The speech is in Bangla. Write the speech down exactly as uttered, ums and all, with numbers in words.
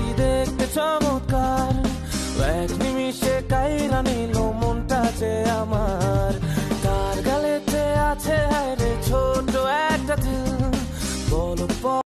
দেখতে চমৎকার, এক নিমিষে কাইরা নিল মনটা যে আমার। কার গালেতে আছে হায় রে ছোট একটা দিল, বলো